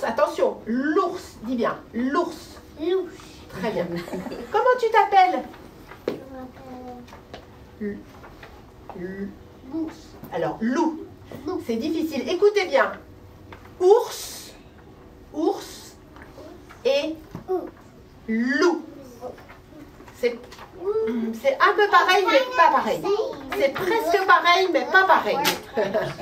attention, l'ours, dis bien, l'ours. Louche. Très bien. Comment tu t'appelles? Mousse. Alors, loup, c'est difficile. Écoutez bien. Ours, ours et loup. C'est un peu pareil, mais pas pareil. C'est presque pareil, mais pas pareil.